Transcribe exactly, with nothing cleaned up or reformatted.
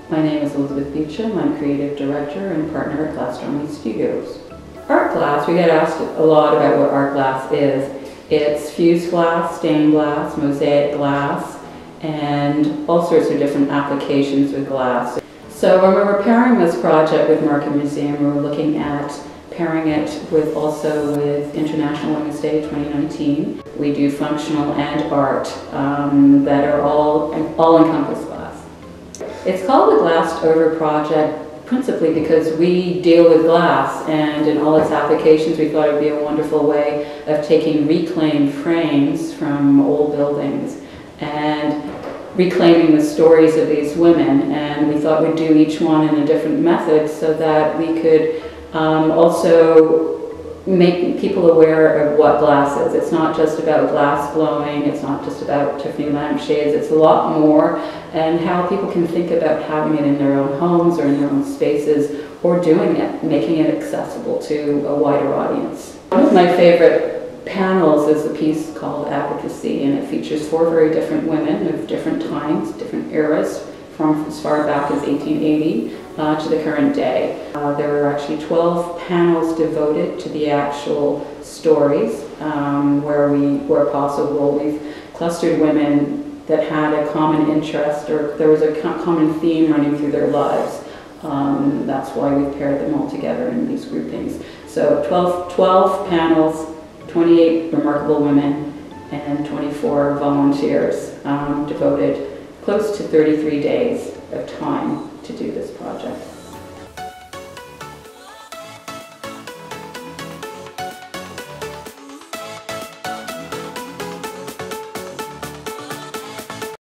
My name is Elizabeth Beecham. I'm creative director and partner at Glasstronomy Studios. Art glass, we get asked a lot about what art glass is. It's fused glass, stained glass, mosaic glass, and all sorts of different applications with glass. So when we were pairing this project with Market Museum, we were looking at pairing it with also with International Women's Day twenty nineteen. We do functional and art um, that are all, all encompass glass. It's called the Glassed Over Project principally because we deal with glass, and in all its applications we thought it would be a wonderful way of taking reclaimed frames from old buildings and reclaiming the stories of these women, and we thought we'd do each one in a different method so that we could um, also make people aware of what glass is. It's not just about glass blowing, it's not just about Tiffany lampshades, it's a lot more, and how people can think about having it in their own homes or in their own spaces, or doing it, making it accessible to a wider audience. One of my favorite panels is a piece called Advocacy, and it features four very different women of different times, different eras, from as far back as eighteen eighty uh, to the current day. Uh, there were actually twelve panels devoted to the actual stories, um, where we, where possible, we've clustered women that had a common interest, or there was a co common theme running through their lives. Um, that's why we've paired them all together in these groupings. So twelve, twelve panels, twenty-eight remarkable women, and twenty-four volunteers um, devoted close to thirty-three days of time to do this project.